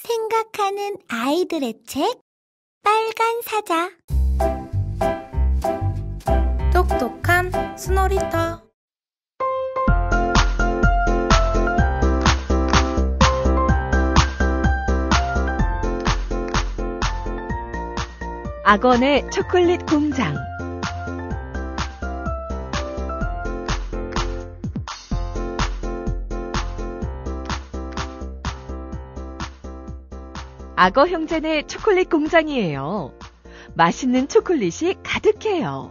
생각하는 아이들의 책 빨간 사자. 똑똑한 스노리터. 악원의 초콜릿 공장. 악어 형제네 초콜릿 공장이에요. 맛있는 초콜릿이 가득해요.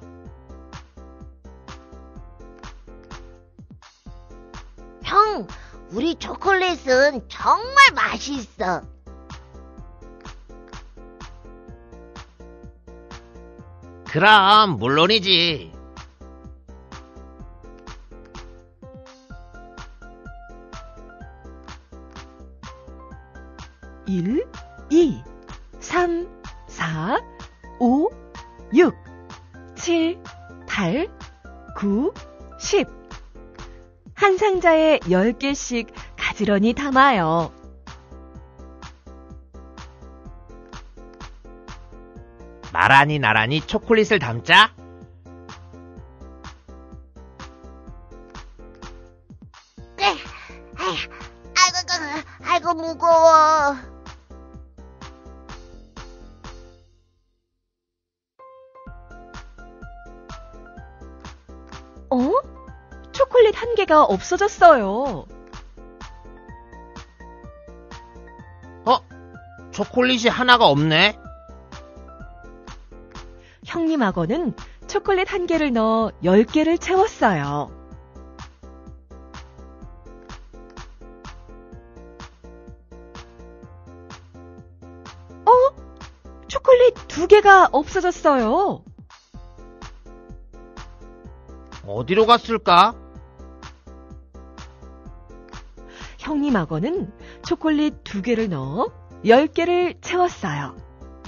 형, 우리 초콜릿은 정말 맛있어. 그럼 물론이지. 일, 2, 3, 4, 5, 6, 7, 8, 9, 10. 한 상자에 10개씩 가지런히 담아요. 나란히 나란히 초콜릿을 담자. 아이고 무거워. 초콜릿 한 개가 없어졌어요. 초콜릿이 하나가 없네. 형님 악어는 초콜릿 한 개를 넣어 10개를 채웠어요. 초콜릿 2개가 없어졌어요. 어디로 갔을까? 형님 악어는 초콜릿 2개를 넣어 10개를 채웠어요.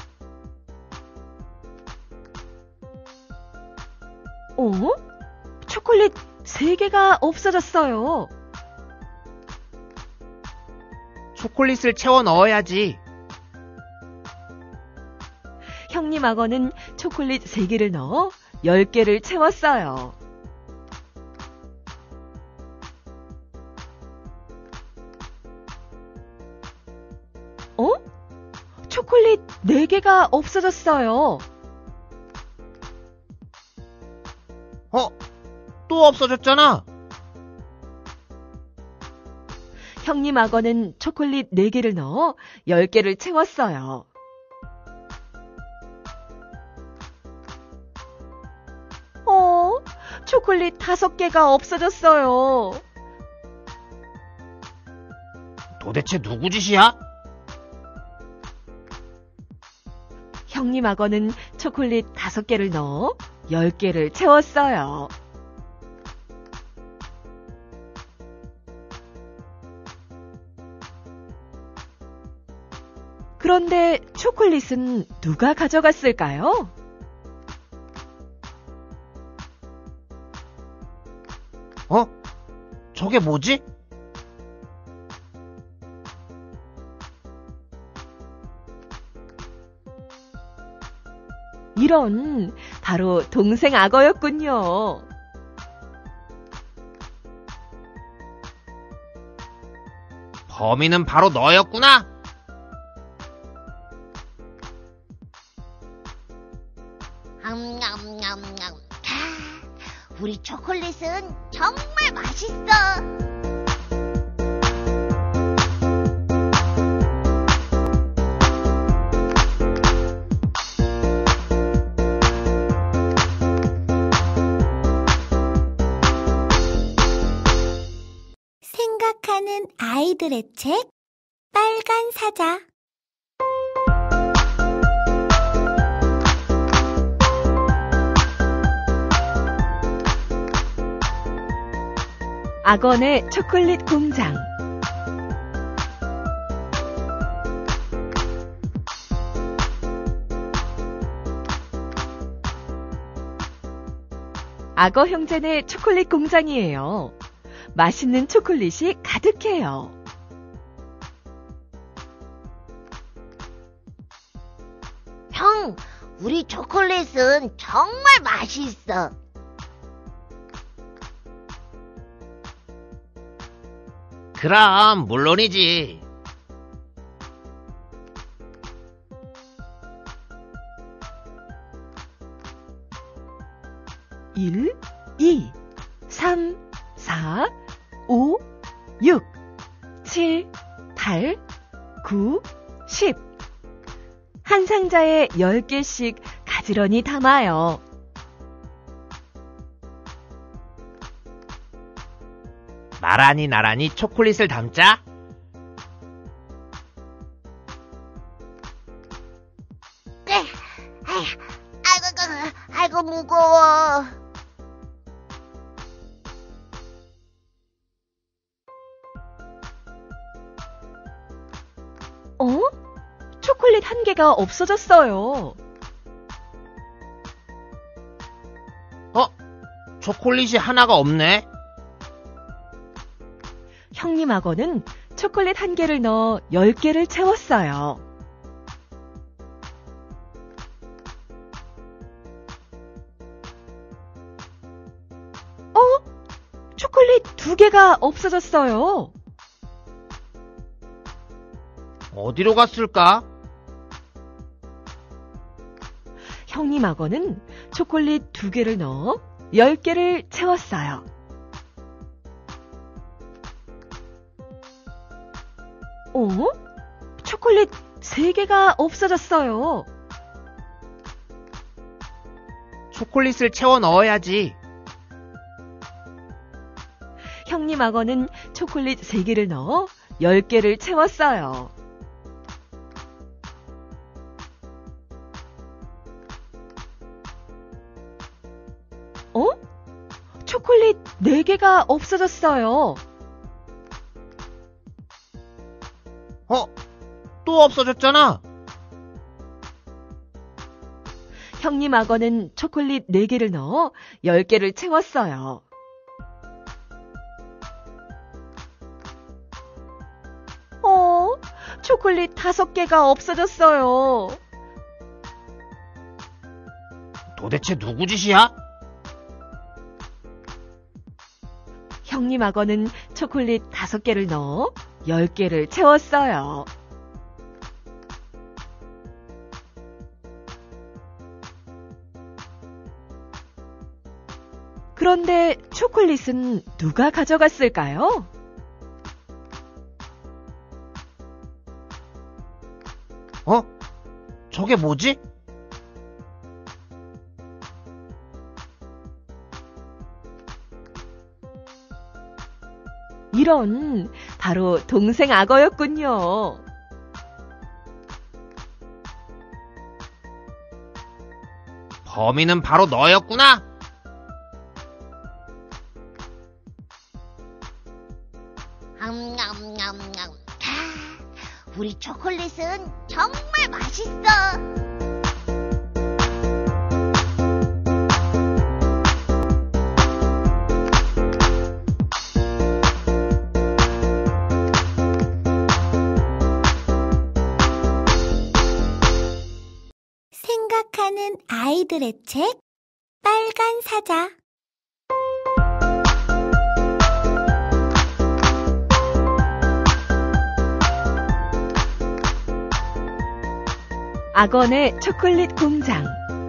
초콜릿 3개가 없어졌어요. 초콜릿을 채워 넣어야지. 형님 악어는 초콜릿 3개를 넣어 10개를 채웠어요. 초콜릿 4개가 없어졌어요. 또 없어졌잖아. 형님 악어는 초콜릿 4개를 넣어 10개를 채웠어요. 초콜릿 5개가 없어졌어요. 도대체 누구 짓이야? 형님 악어는 초콜릿 5개를 넣어 10개를 채웠어요. 그런데 초콜릿은 누가 가져갔을까요? 저게 뭐지? 이런, 바로 동생 악어였군요. 범인은 바로 너였구나. 우리 초콜릿은 정말 맛있어. 생각하는 아이들의 책 빨간 사자. 악원의 초콜릿 공장. 악어 형제네 초콜릿 공장이에요. 맛있는 초콜릿이 가득해요. 형, 우리 초콜릿은 정말 맛있어. 그럼 물론이지. 일, 2, 3, 4, 5, 6, 7, 8, 9, 10. 한 상자에 10개씩 가지런히 담아요. 나란히 초콜릿을 담자. 아이고 무거워. 초콜릿 한 개가 없어졌어요. 초콜릿이 하나가 없네. 형님하고는 초콜릿 한 개를 넣어 10개를 채웠어요. 초콜릿 2개가 없어졌어요. 어디로 갔을까? 형님하고는 초콜릿 2개를 넣어 10개를 채웠어요. 초콜릿 3개가 없어졌어요. 초콜릿을 채워 넣어야지. 형님하고는 초콜릿 3개를 넣어 10개를 채웠어요. 초콜릿 4개가 없어졌어요. 또 없어졌잖아. 형님하고는 초콜릿 4개를 넣어 10개를 채웠어요. 초콜릿 5개가 없어졌어요. 도대체 누구 짓이야? 형님하고는 초콜릿 5개를 넣어 10개를 채웠어요. 그런데 초콜릿은 누가 가져갔을까요? 저게 뭐지? 이런, 바로 동생 악어였군요. 범인은 바로 너였구나. 우리 초콜릿은 정말 맛있어. 생각하는 아이들의 책 빨간 사자. 악어의 초콜릿 공장.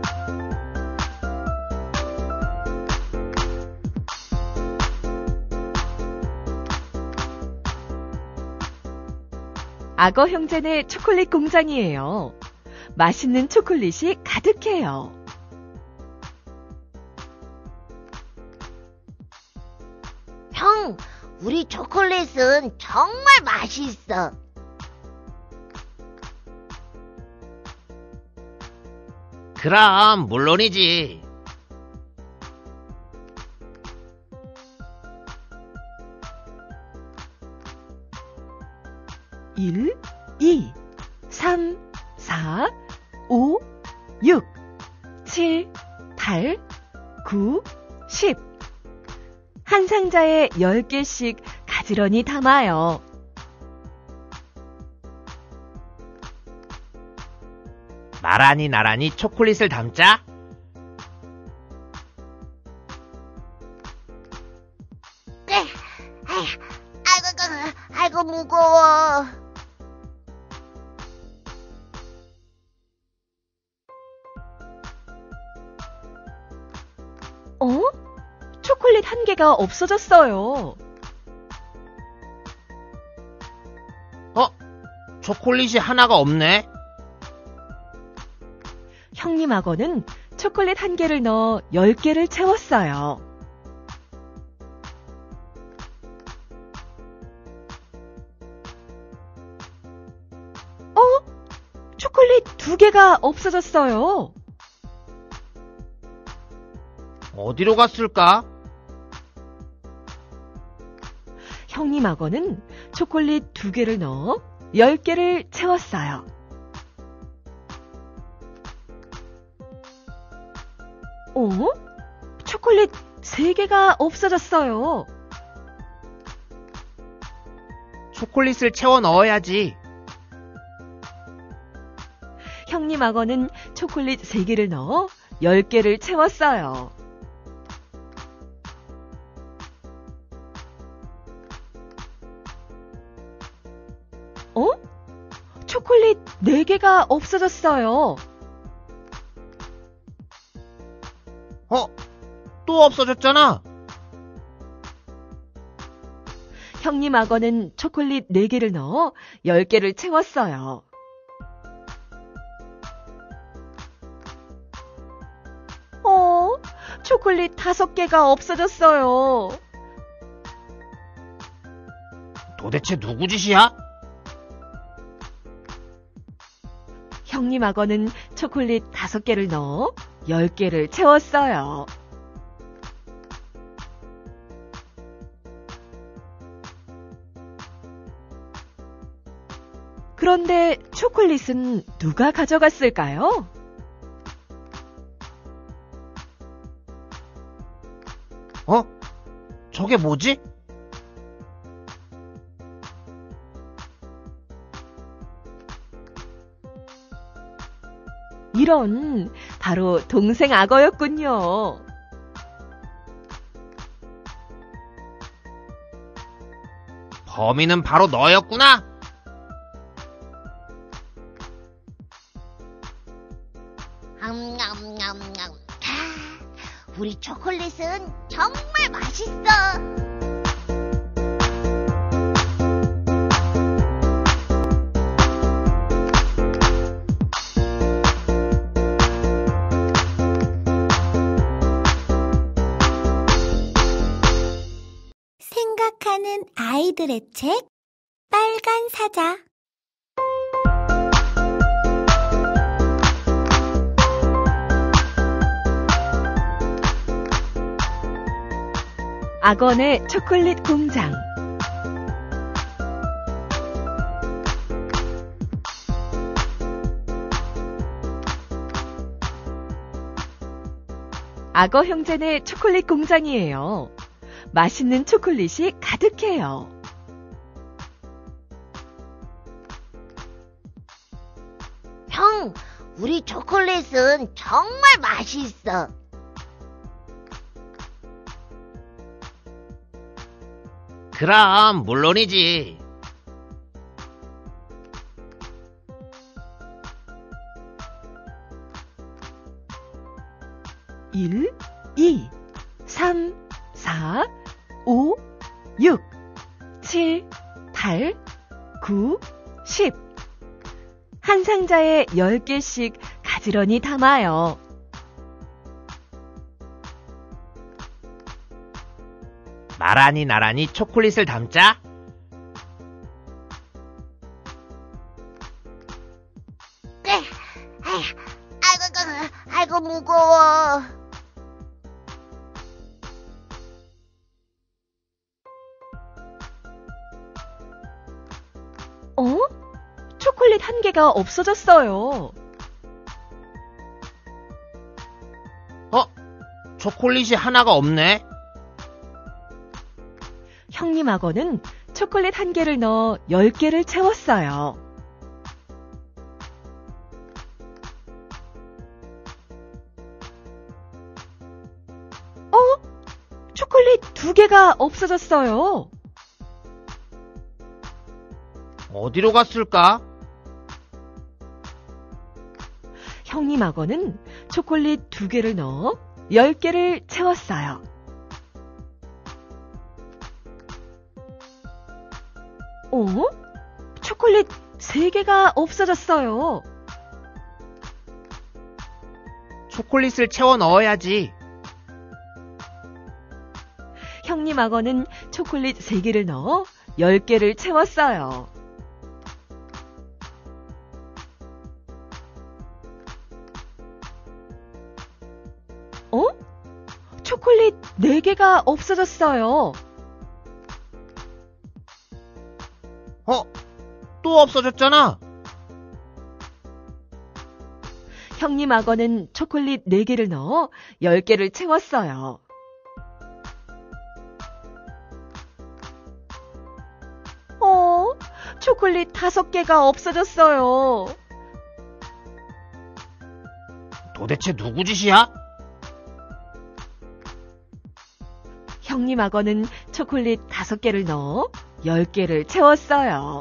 악어 형제네 초콜릿 공장이에요. 맛있는 초콜릿이 가득해요. 형, 우리 초콜릿은 정말 맛있어. 그럼 물론이지. 일, 2, 3, 4, 5, 6, 7, 8, 9, 10. 한 상자에 10개씩 가지런히 담아요. 나란히 나란히 초콜릿을 담자. 아이고 무거워. 초콜릿 한 개가 없어졌어요. 초콜릿이 하나가 없네. 형님 악어는 초콜릿 한 개를 넣어 10개를 채웠어요. 초콜릿 2개가 없어졌어요. 어디로 갔을까? 형님 악어는 초콜릿 2개를 넣어 10개를 채웠어요. 초콜릿 3개가 없어졌어요. 초콜릿을 채워 넣어야지. 형님 악어는 초콜릿 3개를 넣어 10개를 채웠어요. 초콜릿 4개가 없어졌어요. 또 없어졌잖아. 형님 악어는 초콜릿 4개를 넣어 10개를 채웠어요. 초콜릿 5개가 없어졌어요. 도대체 누구 짓이야? 형님 악어는 초콜릿 5개를 넣어 10개를 채웠어요. 그런데 초콜릿은 누가 가져갔을까요? 저게 뭐지? 이런, 바로 동생 악어였군요. 범인은 바로 너였구나. 우리 초콜릿은 정말 맛있어. 생각하는 아이들의 책 빨간 사자. 악어의 초콜릿 공장. 악어 형제네 초콜릿 공장이에요. 맛있는 초콜릿이 가득해요. 형, 우리 초콜릿은 정말 맛있어. 그럼 물론이지. 일, 2, 3, 4, 5, 6, 7, 8, 9, 10. 한 상자에 10개씩 가지런히 담아요. 나란히 나란히 초콜릿을 담자. 아이고 무거워. 초콜릿 1개가 없어졌어요. 초콜릿이 하나가 없네. 형님 악어는 초콜릿 1개를 넣어 10개를 채웠어요. 2개가 없어졌어요. 어디로 갔을까? 형님 악어는 초콜릿 2개를 넣어 10개를 채웠어요. 초콜릿 3개가 없어졌어요. 초콜릿을 채워 넣어야지. 형님 악어는 초콜릿 3개를 넣어 10개를 채웠어요. 초콜릿 4개가 없어졌어요. 또 없어졌잖아. 형님 악어는 초콜릿 4개를 넣어 10개를 채웠어요. 초콜릿 5개가 없어졌어요. 도대체 누구 짓이야? 형님 악어는 초콜릿 5개를 넣어 10개를 채웠어요.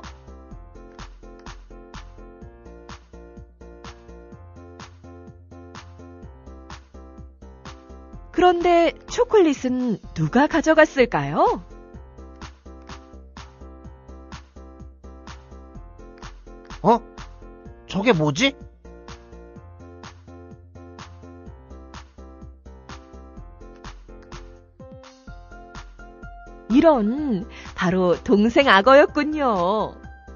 그런데 초콜릿은 누가 가져갔을까요? 저게 뭐지? 이런, 바로 동생 악어였군요.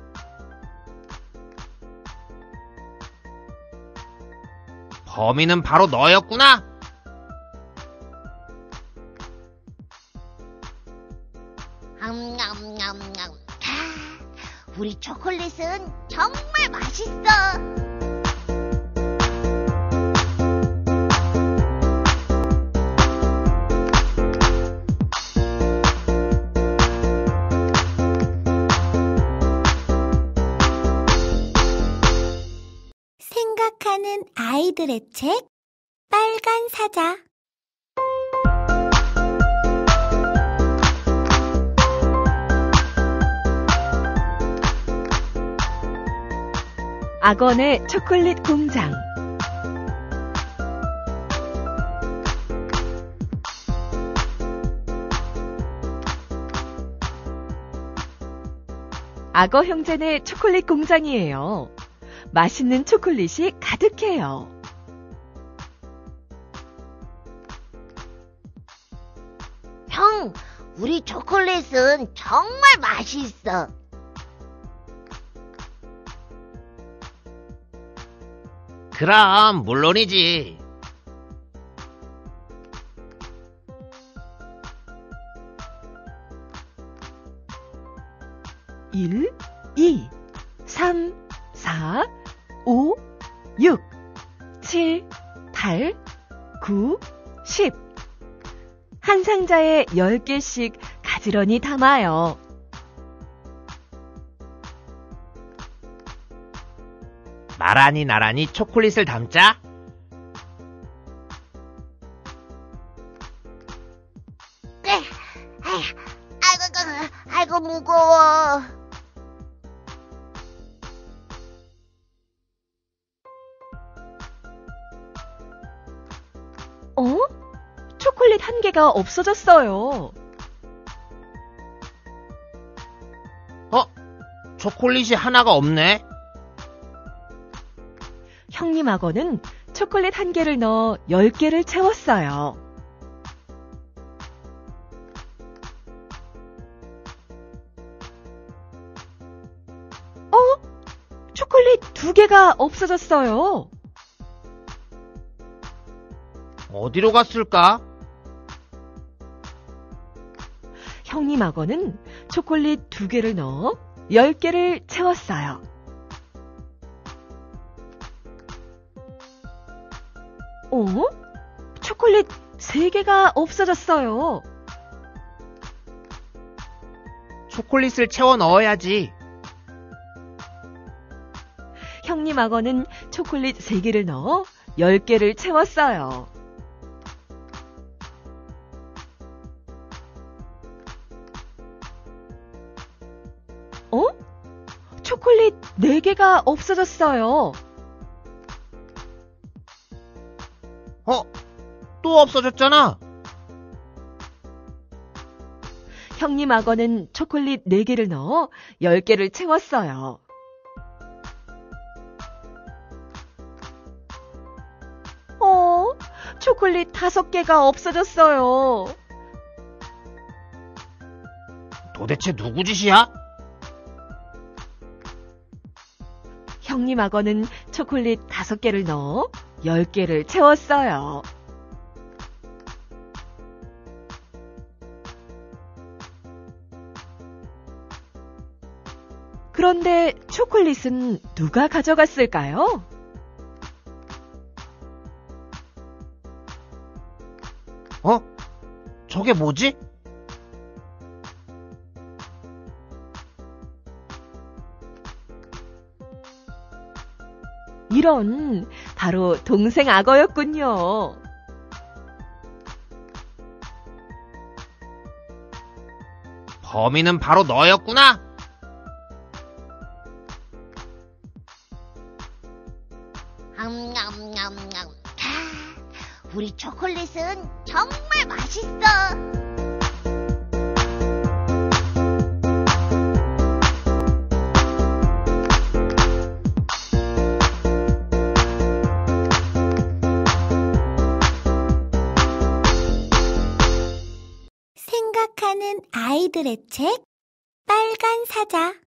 범인은 바로 너였구나. 우리 초콜릿은 정말 맛있어. 생각하는 아이들의 책 빨간 사자. 악어의 초콜릿 공장. 악어 형제네 초콜릿 공장이에요. 맛있는 초콜릿이 가득해요. 형, 우리 초콜릿은 정말 맛있어. 그럼 물론이지. 일, 2, 3, 4, 5, 6, 7, 8, 9, 10. 한 상자에 10개씩 가지런히 담아요. 나란히 나란히 초콜릿을 담자. 아이고 무거워. 초콜릿 1개가 없어졌어요. 초콜릿이 하나가 없네. 형님 악어는 초콜릿 1개를 넣어 10개를 채웠어요. 초콜릿 2개가 없어졌어요. 어디로 갔을까? 형님 악어는 초콜릿 2개를 넣어 10개를 채웠어요. 초콜릿 3개가 없어졌어요. 초콜릿을 채워 넣어야지. 형님 악어는 초콜릿 3개를 넣어 10개를 채웠어요. 4개가 없어졌어요. 또 없어졌잖아. 형님 악어는 초콜릿 4개를 넣어 10개를 채웠어요. 초콜릿 5개가 없어졌어요. 도대체 누구 짓이야? 형님 악어는 초콜릿 5개를 넣어 10개를 채웠어요. 그런데 초콜릿은 누가 가져갔을까요? 저게 뭐지? 이런, 바로 동생 악어였군요. 범인은 바로 너였구나. 우리 초콜릿은 정말 맛있어. 생각하는 아이들의 책 빨간 사자.